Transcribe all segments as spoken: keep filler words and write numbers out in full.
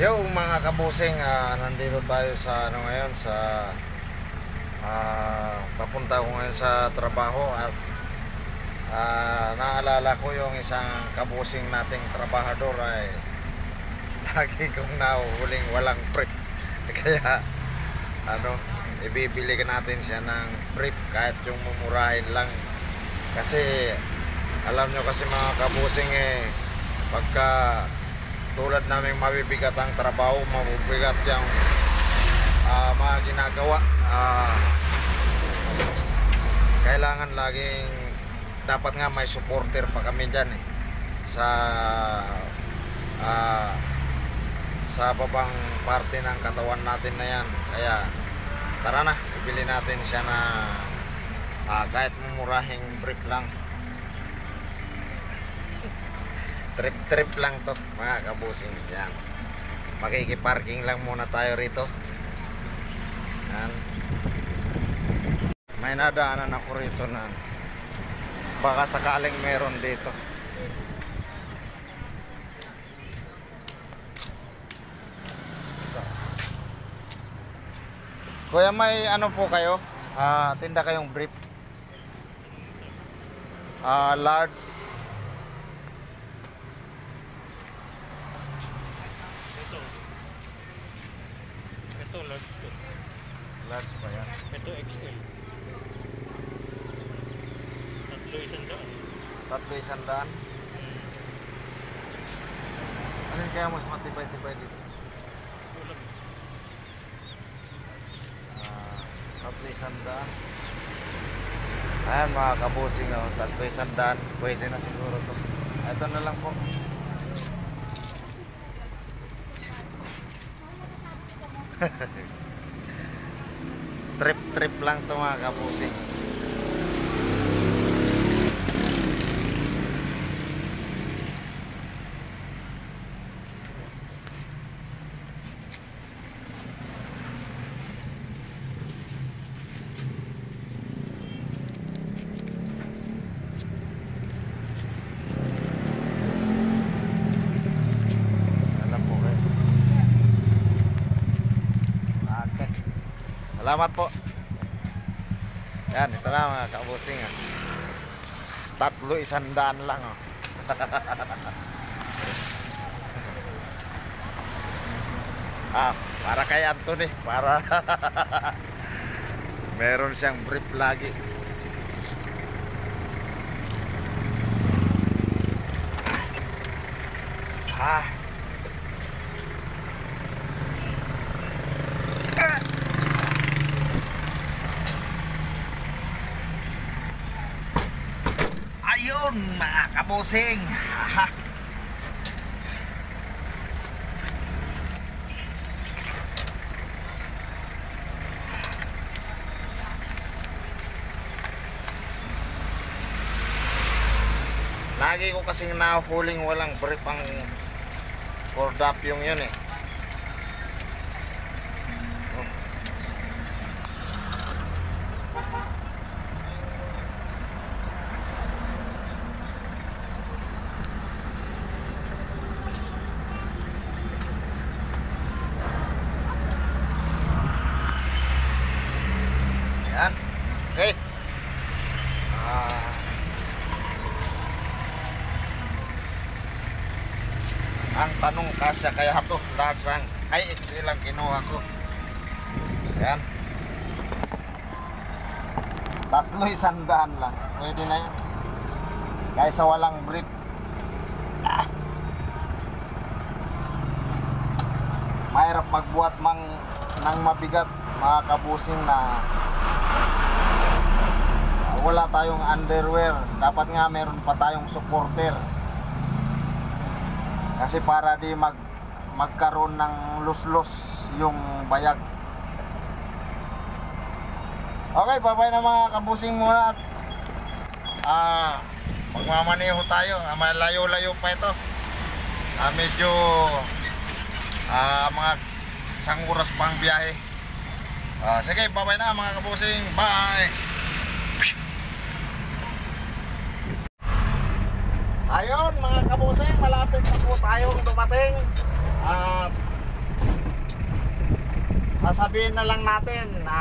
Yo mga kabusing, uh, nandito tayo sa ano ngayon sa uh, papunta ko ngayon sa trabaho at uh, naalala ko yung isang kabusing nating trabahador ay lagi kong nahuhuling walang brief. Kaya ano, ibibili ka natin siya ng brief kahit yung mumurahin lang, kasi alam nyo kasi mga kabusing eh, pagka tulad namin mabibigat ang trabaho, mabibigat yung uh, mga ginagawa, uh, kailangan laging dapat nga may supporter pa kami dyan eh, sa uh, sa babang parte ng katawan natin na yan. Kaya tara na, ibili natin siya na uh, kahit mumurahing brief lang. Trip-trip lang to mga kabusing. Yan, makikiparking lang muna tayo rito. Yan, may nadaanan ako rito na baka sakaling meron dito. Kuya, may ano po kayo? Uh, tinda kayong brief? Uh, large. Ito large to. Large pa yan. Ito X L. Tatlo isang daan. Tatlo isang daan. Hmm. Alin kaya mas matibay-tibay dito? Ulam. Uh, tatlo isang daan. Ayan mga kabusing, oh, tatlo isang daan. Pwede na siguro to. Ito na lang po. Trip-trip lang to mga kabusing. Salamat po. Yan, ito na mga kabusing, ah. Tatlo isang daan lang, oh. Ah, para kay Anthony, para meron siyang brief lagi. Ah. Ayun mga kabusing. Ha. Lagi ko kasing nahuling walang brief ang cordap yung yun eh. Yan. Okay. Ah. Ang tanong kasya kaya to, lagsang ay X L ang kinuha ko. Yan. Tatlo isang daan lang. Pwede na yun. Kaysa walang brief. Ah. Mahirap magbuhat mang ng mabigat mga kabusing na wala tayong underwear. Dapat nga meron pa tayong supporter, kasi para di mag magkaroon ng luslos yung bayag. Okay, babay na mga kabusing muna at ah, magmamaneho tayo. Ah, malayo-layo pa ito. Ah, medyo ah, mga isang oras pang biyahe. Ah, sige, babay na mga kabusing. Bye. Ayun mga kabusing, malapit na po tayong dumating at sasabihin na lang natin na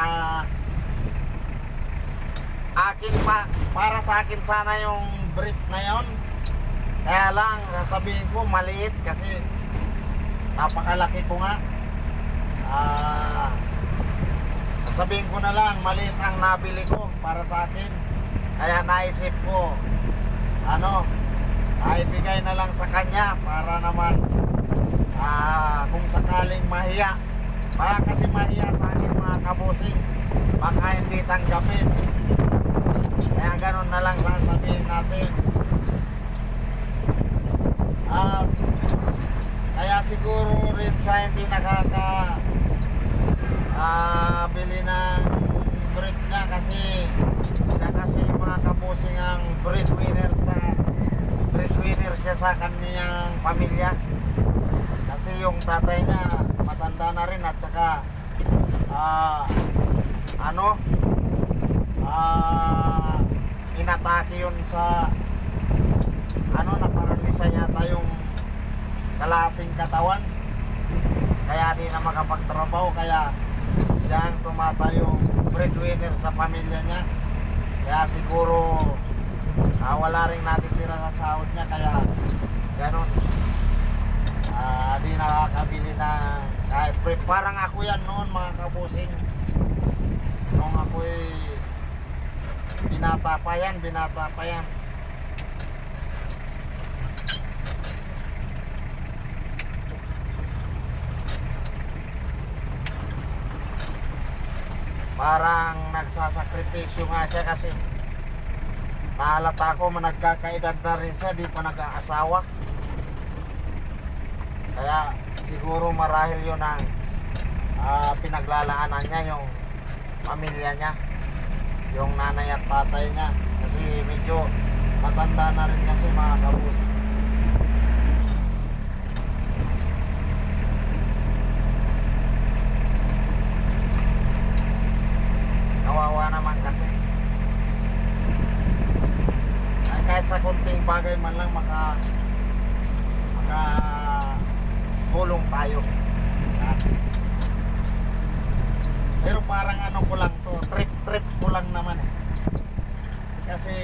akin pa, para sa akin sana yung brief na yon. Kaya lang sasabihin ko maliit kasi napakalaki ko nga. Ah, sasabihin ko na lang maliit ang nabili ko para sa akin. Kaya naisip ko ano, ibigay na lang sa kanya para naman ah, kung sakaling mahiya. Baka kasi mahiya sa akin mga kabusing, baka hindi tanggapin. Kaya ganun na lang sasabihin natin. At kaya siguro rin siya hindi nakaka ah, bili ng brief na kasi siya kasi mga kabusing ang breadwinner na breadwinner siya sa kanyang pamilya. Kasi yung tatay niya matanda na rin at saka ah, ano ah, inatake yun sa ano, naparalisa yata yung kalahating katawan, kaya di na makapagtrabaho. Kaya siya ang tumatayong breadwinner sa pamilya niya. Kaya siguro ah, wala rin natitira sa sahod niya, kaya ganun. Ah, di nakakabili na kahit brief. Parang ako yan noon mga kabusing, nung ako'y binata pa yan, binata pa yan. Parang nagsasakripisyo nga siya kasi nahalata ko managkakaedad na rin siya, di pa nag-aasawa. Kaya siguro marahil yun ang uh, pinaglalaanan niya, yung pamilya niya, yung nanay at tatay niya. Kasi medyo matanda na rin kasi mga kabusi. Kawawa naman kasi. Ay, kahit sa kunting bagay man lang maka maka tulong tayo. Pero parang ano ko lang to, trip trip ko lang naman eh. Kasi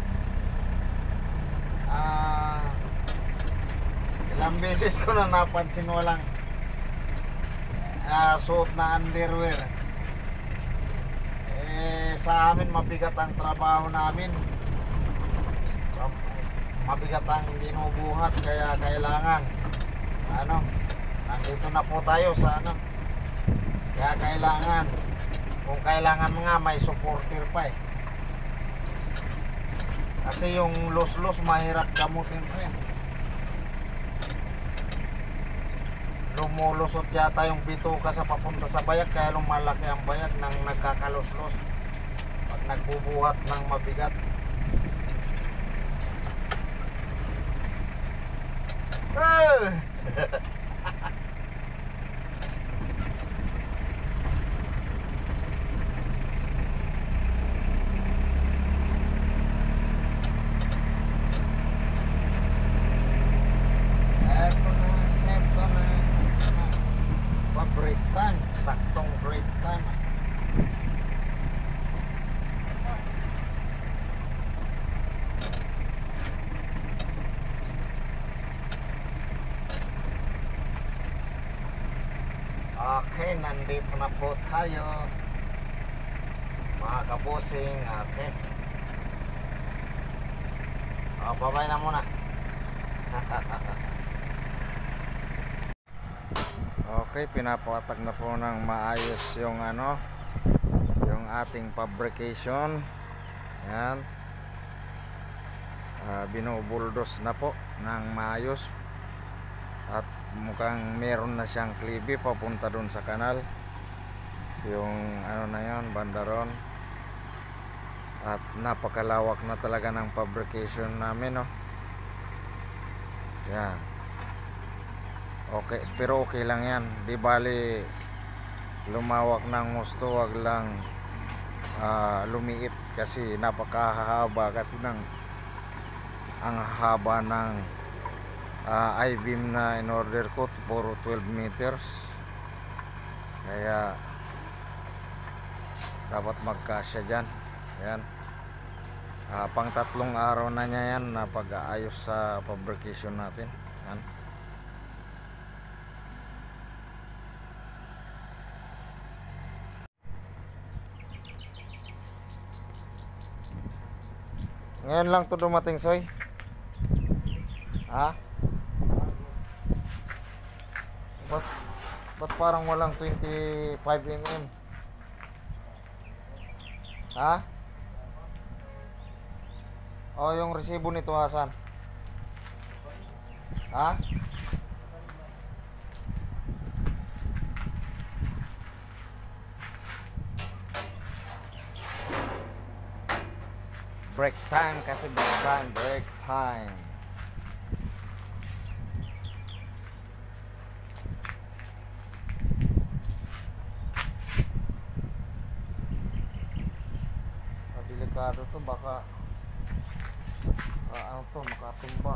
ah ilang beses ko na napansin walang ah, suot na underwear. Sa amin mabigat ang trabaho namin, mabigat ang binubuhat, kaya kailangan ano, nandito na po tayo sa ano, kaya kailangan, kung kailangan nga may supporter pa eh, kasi yung los-los mahirap gamutin ko eh. Lumulusot yata yung bituka sa papunta sa bayag, kaya lumalaki ang bayag nang nagkakalos-los pag nagbubuhat ng mabigat. Ah! Eto na, eto na. Pa-break time, saktong break time. Okay, nandito na po tayo mga kabusing. Okay, oh, babay na muna. Okay, pinapatag na po ng maayos yung ano, yung ating fabrication. Yan, uh, binubuldos na po ng maayos at mukhang meron na siyang klibi papunta dun sa kanal, yung ano na yon, bandaron. At napakalawak na talaga ng fabrication namin, no? Yan, okay, pero okay lang yan, di bali lumawak ng gusto, wag lang uh, lumiit kasi napakahaba kasi ng ang haba ng uh, I-beam na in order ko, puro twelve meters, kaya dapat magkasya dyan. Yan. Ah, pang tatlong araw na niya yan na pag-aayos sa fabrication natin. Yan. Ngayon lang to dumating, Soy. Ha? Ba't, ba't parang walang twenty-five millimeter? Ha? O yung resibo nito, Hasan? Ha? Break time kasi break time, break time. Delikado to, baka ah, ano to, makatumba.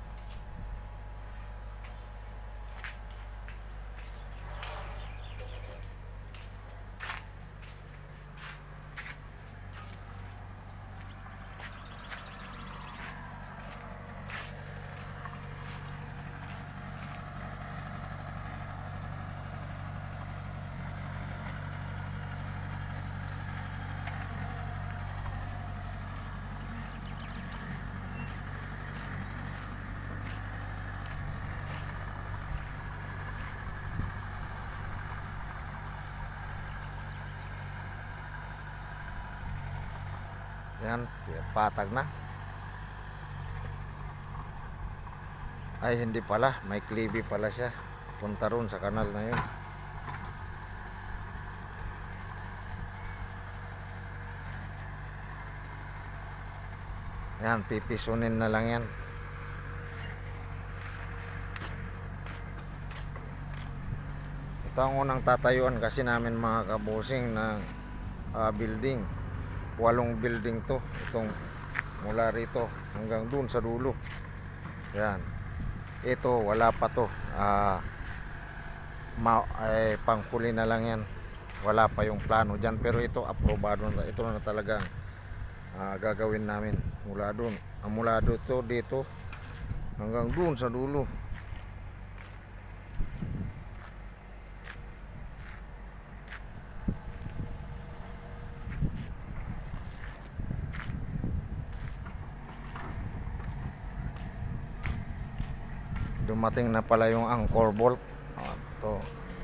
Yan, patag na. Ay, hindi pala. May klibi pala siya. Punta ron sa kanal na yun. Yan, pipisunin na lang yan. Ito ang unang tatayuan kasi namin mga kabusing ng uh, building. Walong building to, itong mula rito hanggang dun sa dulo. Yan, ito wala pa to, ah, ma eh, panghuli na lang yan, wala pa yung plano dyan, pero ito aprobado na, ito na talagang ah, gagawin namin mula dun, ah, mula dito dito hanggang dun sa dulo. Dumating na pala yung anchor bolt. Oh, to.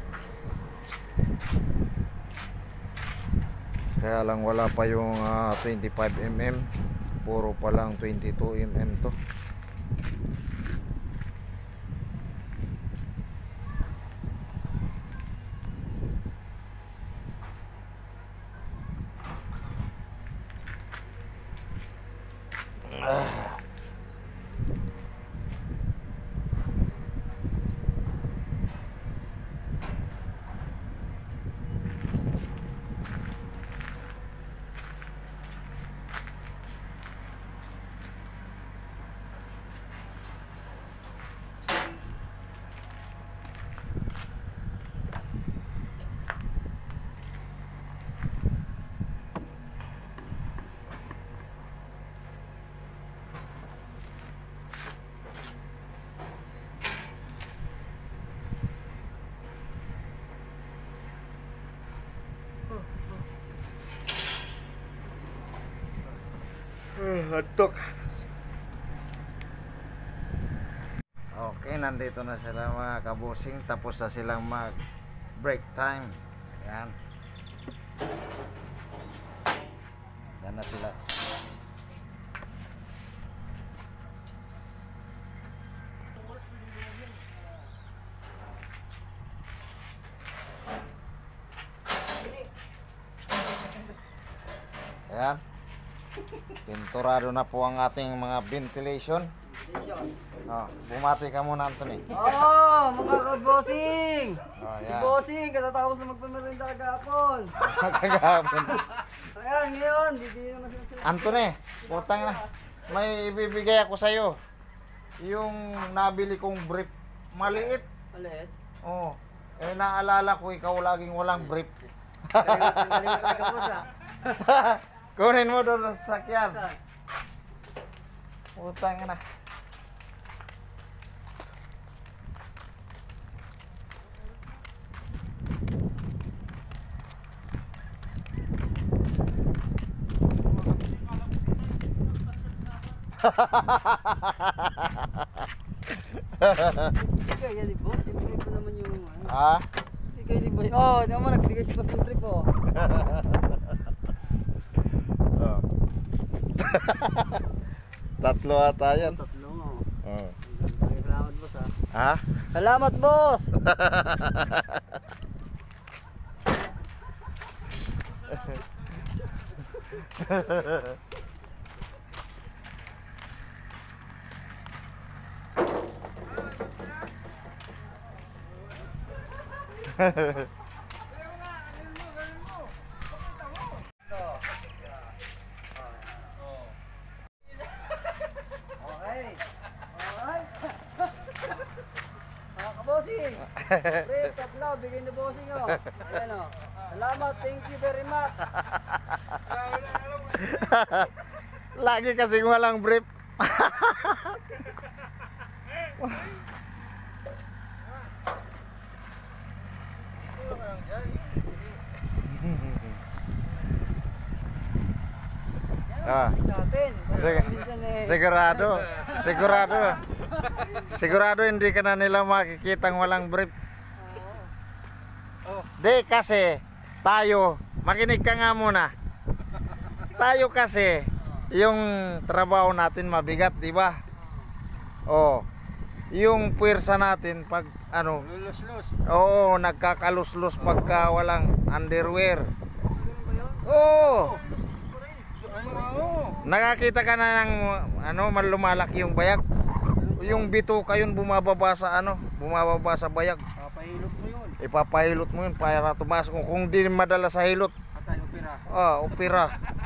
Kaya lang wala pa yung uh, twenty-five millimeter. Puro pa lang twenty-two millimeter to. Ah. Hatok. Okay, nandito na sila mga kabusing. Tapos na silang mag break time. Yan. Yan na sila. Yan. Pinturado na po ang ating mga ventilation. Oh, bumati ka muna, Anthony. Oh, mga kabosing! Oh, Si yan. Bossing, katatapos na magpamerinda kagapon. Kagapon. Ayan, ngayon, hindi naman sila. Anthony, utang na. May ibibigay ako sa'yo. Yung nabili kong brief. Maliit. Ulit. Oh. Eh, naalala ko ikaw laging walang brief. Kaya tanggalin ka boss ah. Kunin mo doon sa sasakyan. Utang na. Ikaw, yan, boss. Ibigay ko naman yung ano. Ha? Ibigay si boss. Oh, naman nagbigay si boss ng trip, oh. Oh. Tatlo ata yan. Tatlo, oh. Oh. Salamat, boss, ha. Ha? Salamat, boss! Okay. Alright. Mga kabosing. Trip, tatlo. Bigay na bossing, oh. Ayan, oh. Salamat. Thank you very much. Lagi kasing walang brief. Ah. Natin. Sige. Sigurado. Sigurado. Sigurado hindi ka na nila makikitang walang brief. Di kasi tayo, makinig ka nga muna. Tayo kasi yung trabaho natin mabigat, di ba? Oh. Yung puwersa natin pag ano, Lulus-lus. oo, nagkakaluslus pagka walang underwear. Oo. Nakakita ka na ng ano, malumalaki yung bayag. Yung bito kayon bumababa sa ano, bumababa sa bayag. Papahilot mo yun. Ipapahilot mo yun para tumaas. Kung, kung di madala sa hilot, Patay opera. ah, opera.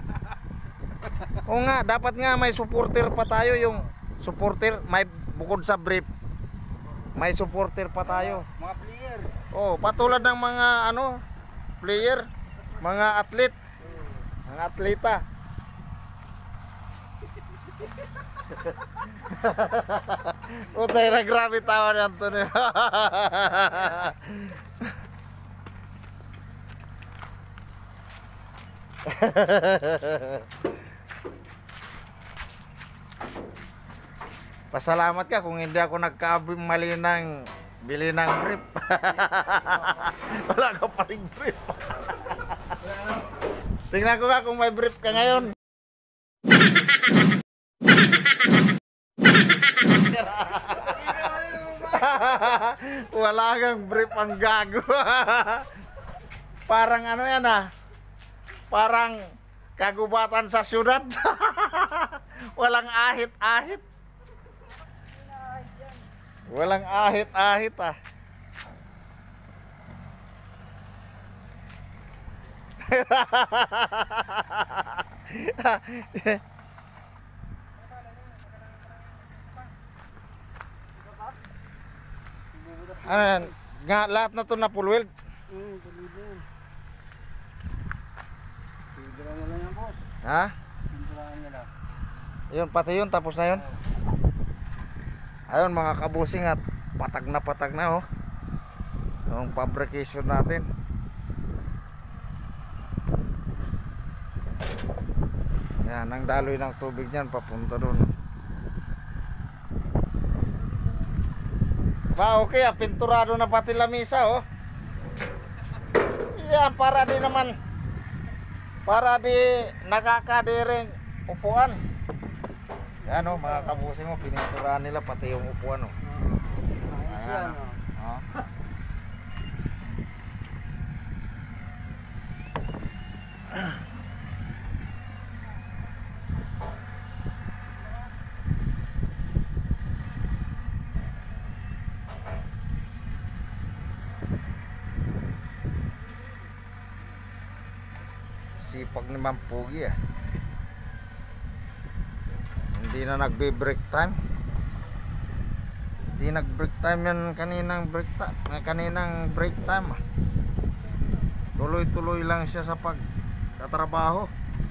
Oo nga, dapat nga may supporter pa tayo, yung supporter, may bukod sa brief, may supporter pa tayo. Mga player. Oh, patulad ng mga ano, player, mga atlet, mga atleta. Utay na grabe tawa ni Antonio. Pasalamat ka kung hindi ako nagkamali ng bili ng brief. Wala ka pa ring brief. Tingnan ko nga kung may brief ka ngayon. Wala kang brief, ang gago. Parang ano yan ah, parang kagubatan sa syudad. Walang ahit-ahit. Walang ahit-ahit ah. Ano yan? Nga, lahat na to na full weld. Hmm, tulid na yan. Pinduran mo lang yan, boss. Ha? Pinduran nyo lang. Yun, pati yun, tapos na yun. Ayun mga kabusing, at patag na patag na oh. Yung fabrication natin. Yan, ang daloy ng tubig niyan papunta doon. Ba, okay ah, pinturado na pati lamisa oh. Yan, para di naman, para di nakakadiring upuan. Yan oh, mga kabusing mo, pininturahan nila pati yung upuan oh. Ayos yan, oh. Oh. Sipag naman pugi ah. Hindi na nagbe-break time. Hindi nag-break time yan kaninang break time, kaninang break time ah. Tuloy-tuloy lang siya sa pag katrabaho.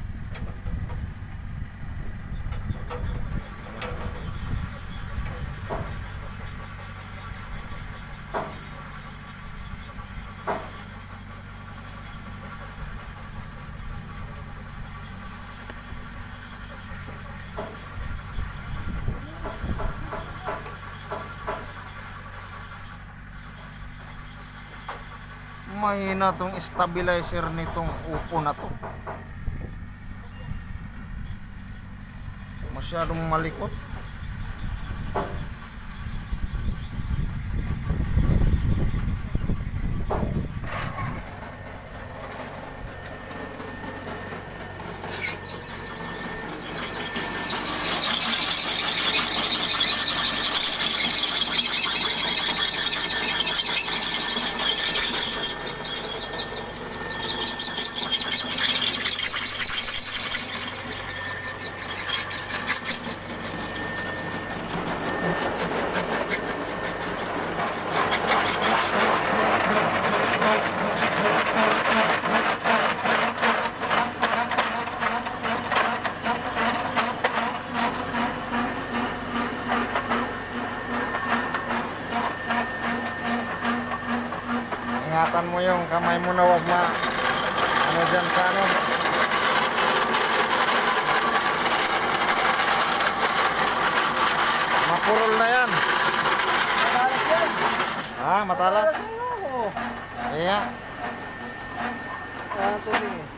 Mahina tong stabilizer nitong upo na to. Masyadong malikot. Ingatan mo yung kamay mo na wag ma ano dyan sa ano. Mapurol na yan. Matalas yan. Ha, matalas? Matalas yun, oo. Iya. Ah, tubig eh.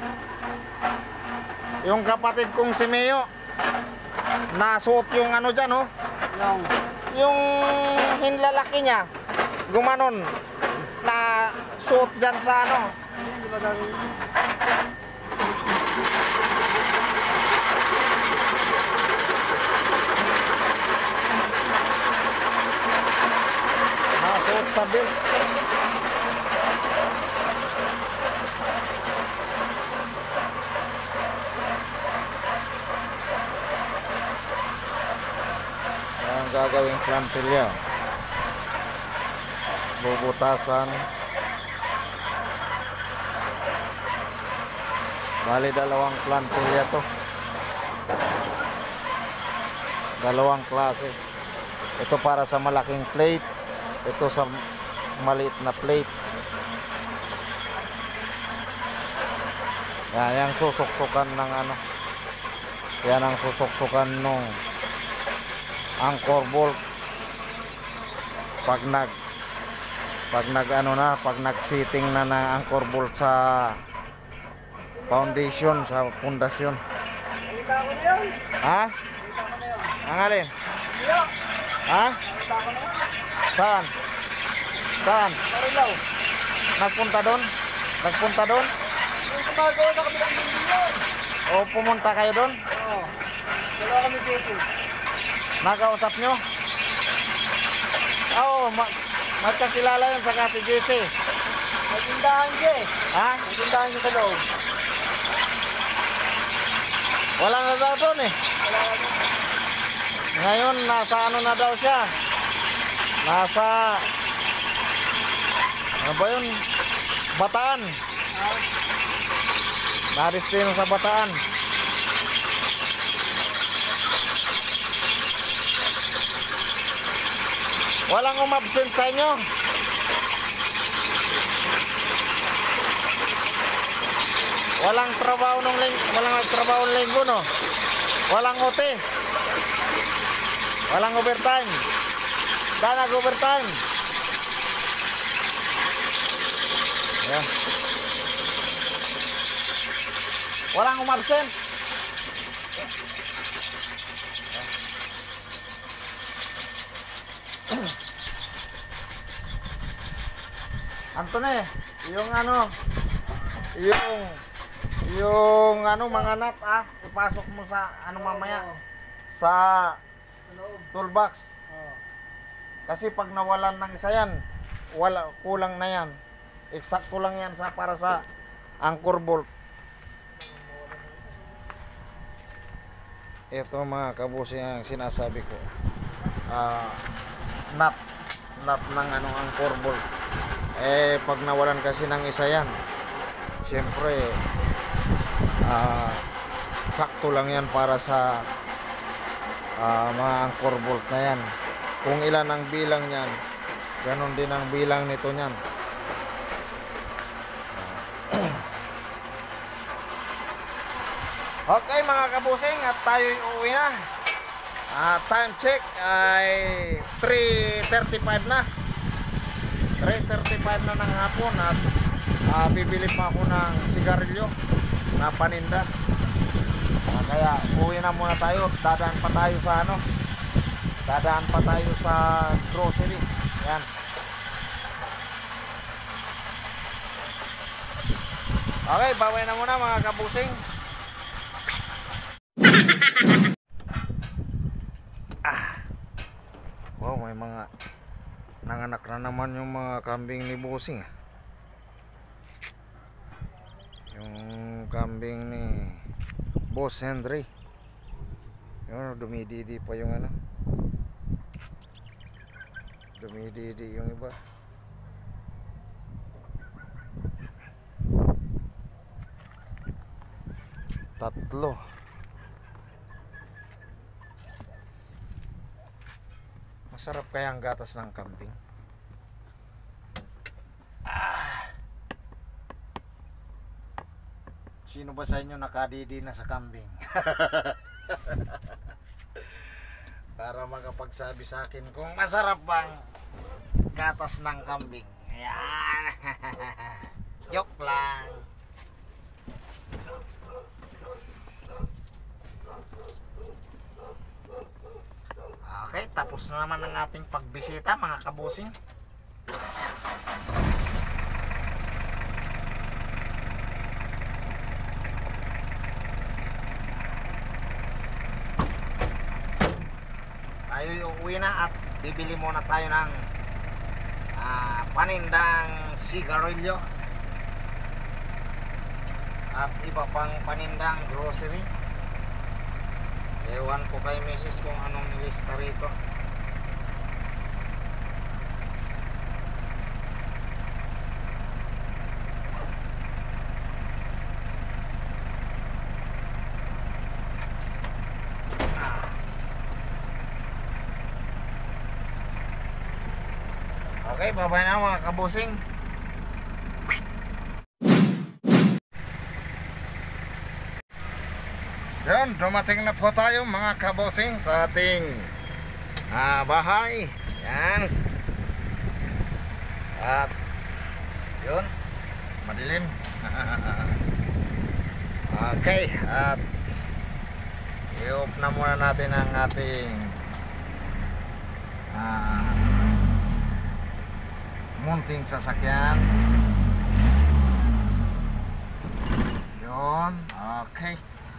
Yung kapatid kong si Meo, nasuot yung ano dyan, oh. Yung, Yung hinlalaki niya, gumanon, na suot dyan sa ano. ayun, di ba gagawin? Nasuot sa bill. Ang gagawing plantilla. Bubutasan. Bali dalawang plantilla to. Dalawang klase. Ito para sa malaking plate. Ito sa maliit na plate. Yan, yung susuksukan ng ano. Yan ang susuksukan nung anchor bolt. Pag nag pag nag ano na, pag nag sitting na ng anchor bolt sa foundation, sa pundasyon. Nakita ko na yun. Ha? Nakita ko na yun. Ang alin? Iyo, Ha? nakita ko na yun. Saan? Saan? Marilaw. Nagpunta doon? Nagpunta doon? Yung gumagawa sa kabilang mundo yun. O pumunta kayo doon? Oo. Dalawa kami dito. Nakausap nyo? Oo, ma magkakilala yun sa Kati J C. May tindahan siya eh. Ha? May tindahan siya sa loob. Wala na daw doon eh. Wala ka doon. Ngayon, nasa ano na daw siya? Nasa... Ano ba yun? Bataan. Ha? Naristino sa Bataan. Walang umabsent sa inyo. Walang trabaho nung ling walang nagtrabaho ng linggo, no? Walang O T. Walang overtime. Dana overtime. Ayan. Walang umabsent. Antone, yung ano, yung yung ano mga nut ah, ipasok mo sa ano mamaya sa Sa loob. toolbox. Oo. Kasi pag nawalan ng isa yan, wala, kulang na yan. Eksakto lang yan sa para sa anchor bolt. Ito mga kabusi ang sinasabi ko. Ah, nut, nut ng ano anchor bolt. Eh pag nawalan kasi ng isa yan, syempre ah, sakto lang yan para sa ah, mga anchor bolt na yan. Kung ilan ang bilang niyan, ganon din ang bilang nito niyan. Okay mga kabusing, at tayo uuwi na. Ah, time check ay three thirty-five na. three thirty-five na ng hapon at ah, bibili pa ako ng sigarilyo na paninda. Ah, kaya uwi na muna tayo. Dadaan pa tayo sa ano? Dadaan pa tayo sa grocery. Yan. Okay, baway na muna mga kabusing. Wow, may mga nanganak na naman yung mga kambing ni Bossing. Yung kambing ni Boss Henry. Yun, dumididi pa yung ano. Dumididi yung iba. Tatlo. Masarap kaya ang gatas ng kambing. Ah. Sino ba sa inyo nakadidi na sa kambing? Para makapagsabi sa akin kung masarap bang gatas ng kambing. Ayan. Joke lang. Okay, tapos na naman ang ating pagbisita mga kabusing. Tayo uuwi na at bibili muna tayo ng uh, panindang sigarilyo at iba pang panindang grocery. Ewan ko kay misis kung anong nilista rito. Okay, bye-bye na mga kabusing. Yan, dumating na po tayo mga kabosing sa ating ah, bahay. Yan. At yun, madilim. Okay, at i-off na muna natin ang ating ah, munting sasakyan. Yun, okay.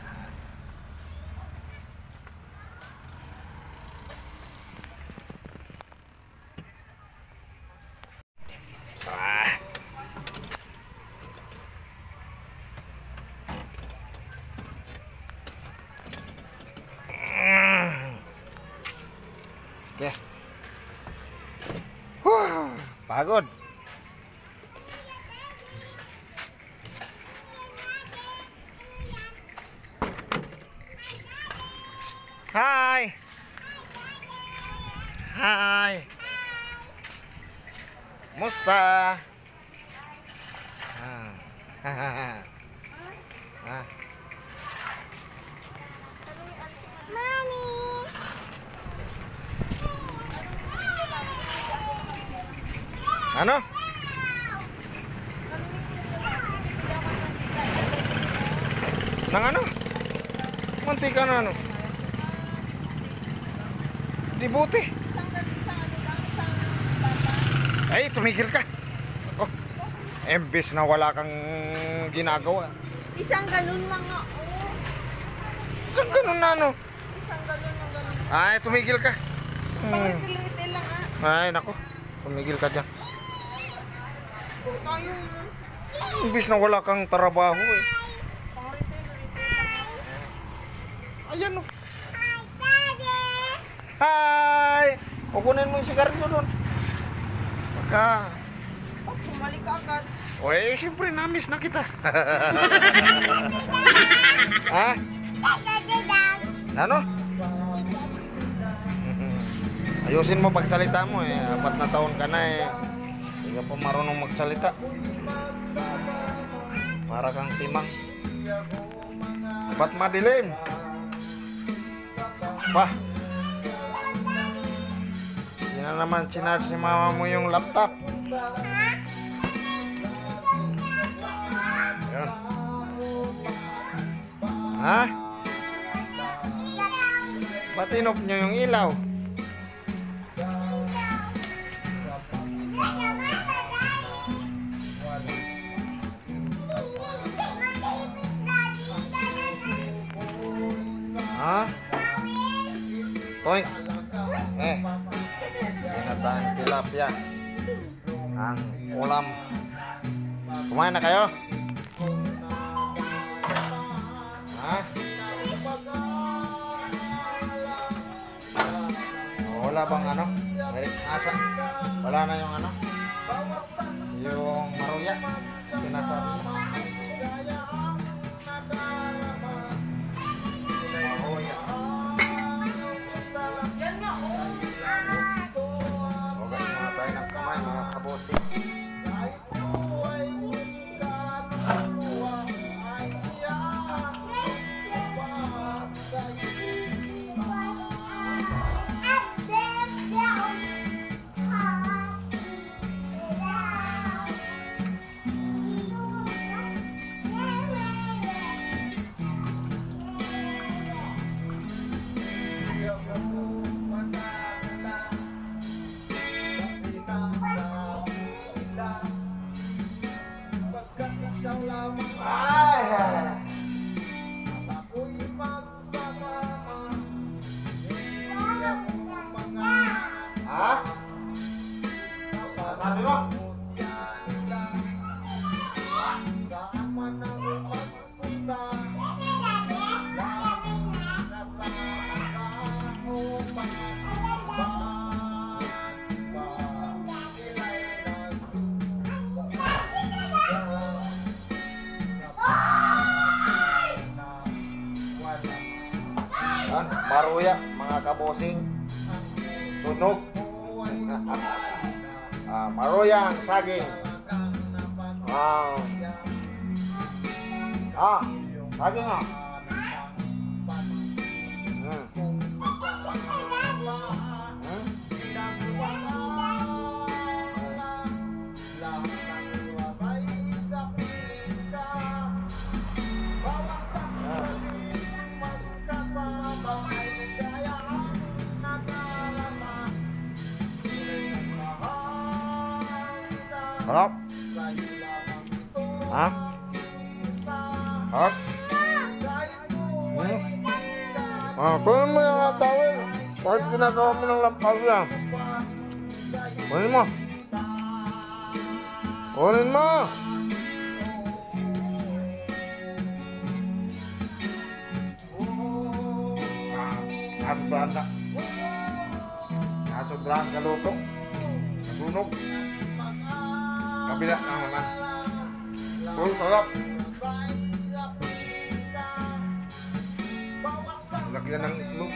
Okay. Huh, pagod. Hi. Hi. Musta? Ah. Ah. Ano? Nang ano? Mantika na ano? Di buti. Ay, tumigil ka. Oh, embes na wala kang ginagawa. Isang galon lang nga. Oh. Isang ganun na ano? Isang galon lang galon. Ay, tumigil ka. Hmm. Pangritil lang ah. Ay, nako. Tumigil ka dyan. Tayo. Imbis na wala kang trabaho eh. Pangritil lang. Ayan o. Hi! Kukunin mo yung sigarilyo doon. Pagka... Oh, bumalik ka agad. O eh, siyempre namiss na kita. Ha? Ano? Ayusin mo pagsalita mo eh. Apat na taon ka na eh. Hindi ka pa marunong magsalita. Para kang timang. Ba't madilim? Pa. Hindi na naman sinarge ni mama mo yung laptop. Yan. Ha? Ba't inop nyo yung ilaw? Ha? Toink. Eh. Ginataang tilapia. Ang ulam. Kumain na kayo? Ha? Wala bang ano? Merit asa? Wala na yung ano? Yung maruya? Sinasabi mo? Maruya. Okay, mga tayo ng kamay, mga kabote. Ha? Sabi mo? Yan, maruya, mga kabosing. Sunog. Ah, maruyang saging. Ah. Ah, saging ah. Hmm. Hmm. Harap. Ha? Harap. Hmm? Ah, kunin mo yung tawel. Bakit ginagawa mo ng lampaw yan? Kunin mo. Kunin mo. Ah, sobrahan ka. Ah, sobrahan ka luto. Nasunog. Kabila na naman. Oh, sarap. Lagyan ng itlog.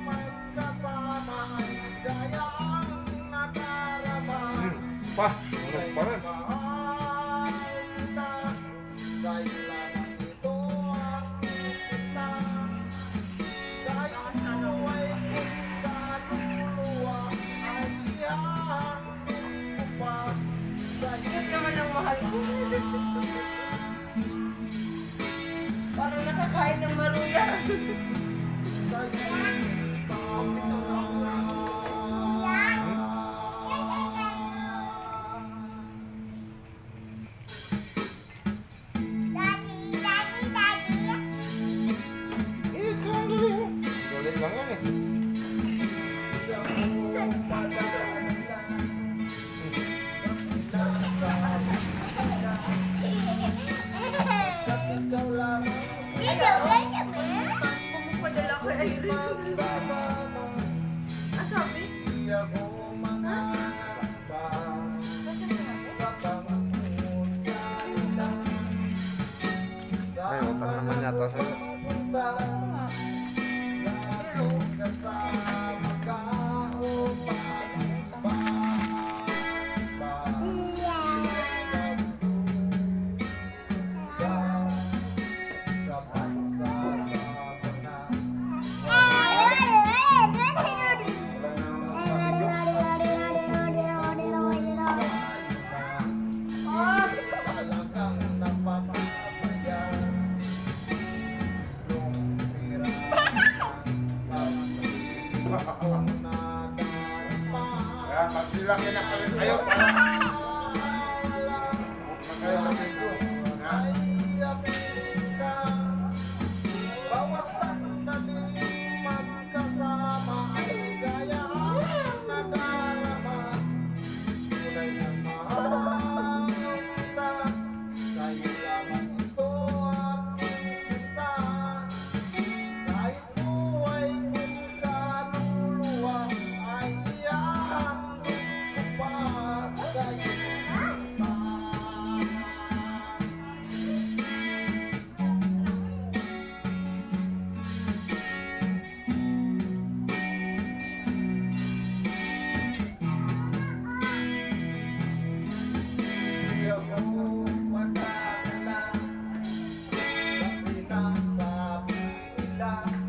Hmm, pa, sarap pa rin. Parang nakakain ng maruya. Galing lang yan eh. Laki na kami kayo para kayo sa video. Bawat sandali magkasama ay gayaan na darama. Tunay na mahal kita, sa'yo lamang ito aking sinta. Kahit buhay kong kaluluwa ay iyahandog ko pa sa'yo kita. Di ako magdadala sa sinasabi nila,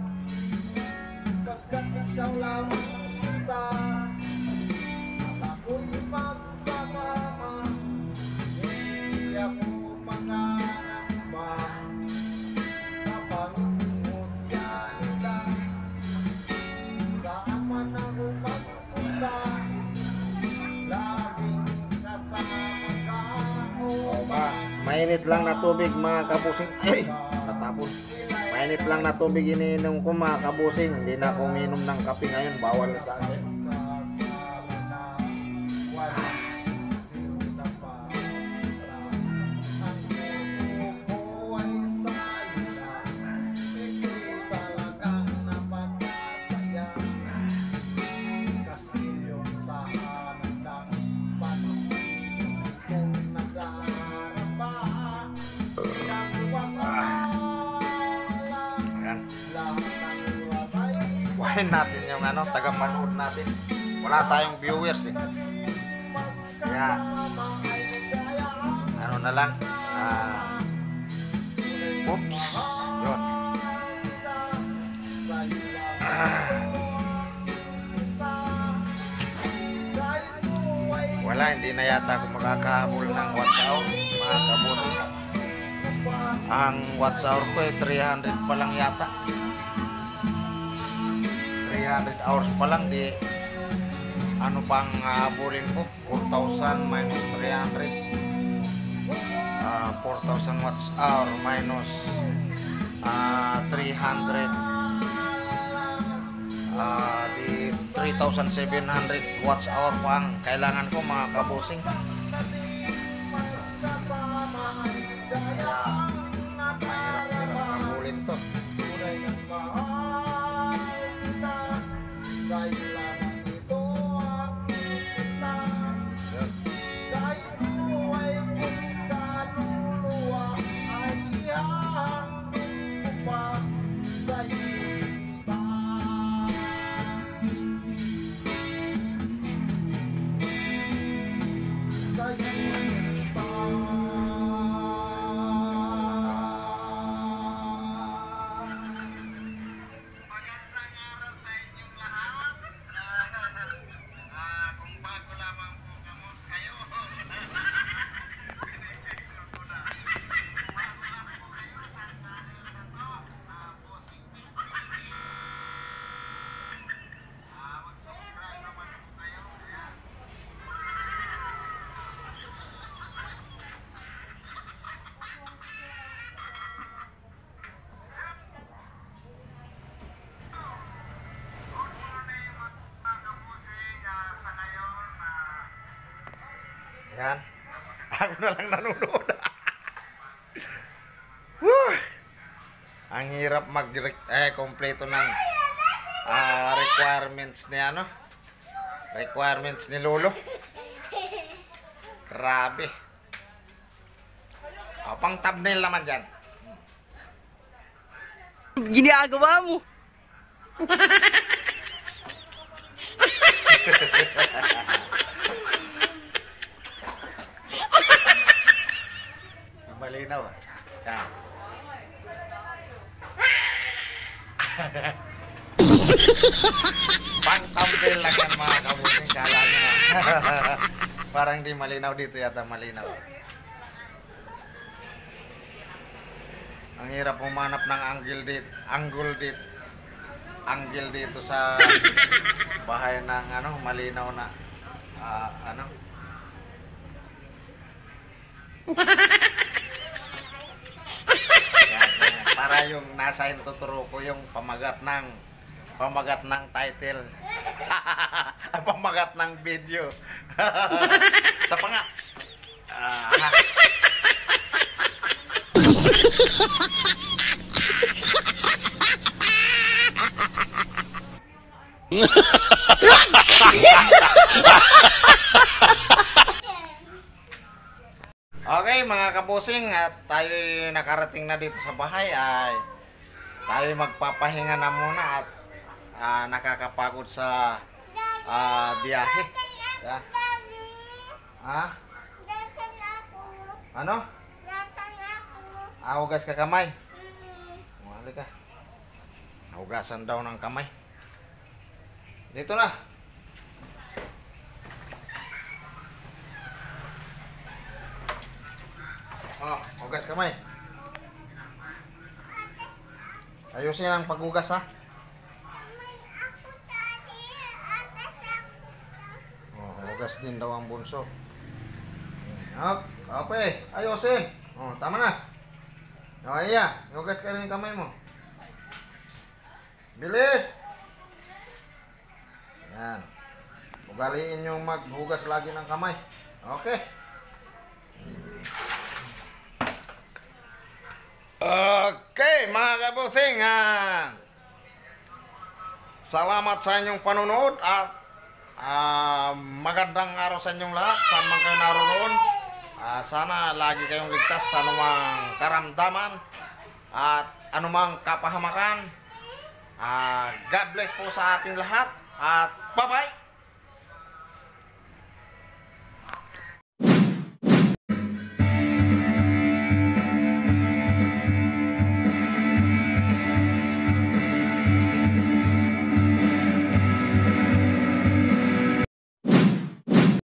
pagkat ikaw lamang ang sinta at ako'y magsasama. Hindi ako mangangamba sa pangungutya nila. Saan man ako magpunta, laging kasama ka o Ah, mainit lang na tubig mga kabusing. Ay, natapon. Mainit lang na tubig iniinom ko mga kabusing. Hindi na ako uminom ng kape ngayon. Bawal sa akin. sasama na wala na pagsara. Ang puso ko ay sa'yo na, ikaw talagang napakasaya. Kastilyong tahanan ng panahon kong nag-aarapa. Ginagawa Ayan. lahat ng wasay. Kuhain natin yung ano, taga-panood natin. Wala tayong viewers eh. Kaya, ano na lang. Ah, oops. Yun. Wala, hindi na yata ako makakahabol ng watch hour, mga kabusing. Ang watch hour ko eh, three hundred pa lang yata. three hundred hours pa lang, di ano pang habulin ko? four thousand minus three hundred. Ah, four thousand watch hour minus ah, three hundred. Ah, di three thousand seven hundred watch hour pa ang kailangan ko mga kabusing. Mahirap-hirap habulin to. Magandang araw sa inyong lahat. Ah, kung bago lamang po kamot kayo, pinipicture ko na. Kung bago lang po kayo sa channel na to, ah, Bossing Pink T V. Ah, mag-subscribe naman po kayo. Ayan. Mga kabusing, ah, sa ngayon, ah, Yan. Ako na lang nanonood. Woo! Ang hirap mag eh kompleto ng ah, requirements ni ano? Requirements ni Lolo. Grabe. O, pang thumbnail naman dyan. Ginagawa mo. Malinaw ah. Yan. Pang thumbnail lang yan mga kabusing. Kala nyo na. Parang di malinaw dito yata malinaw. Ang hirap humanap ng angle dito, angle dito, angle dito sa bahay ng ano, malinaw na ah, ano? Yan, yan. Para yung nasa intuturo ko yung pamagat ng pamagat ng title. Pamagat ng video. Sa panga. Ah. Okay mga kabusing, at tayo nakarating na dito sa bahay ay tayo magpapahinga na muna at ah, nakakapagod sa ah, biyahe. Yeah. Ha? Ano? Ah, hugas ka kamay. Mali ka. Hugasan daw ng kamay. Dito na. Oh, hugas kamay. Ayusin ang paghugas ha. Oh, hugas din daw ang bunso. Up, okay, ayusin. Oh, tama na. Oh, iya, hugas ka rin yung kamay mo. Bilis. Yan. Ugaliin yung maghugas lagi ng kamay. Okay. Okay, mga kabusing, ah, salamat sa inyong panonood at ah, magandang araw sa inyong lahat saan man kayo naroon. Ah, sana lagi kayong ligtas sa anumang karamdaman at anumang kapahamakan. Ah, God bless po sa ating lahat at bye-bye!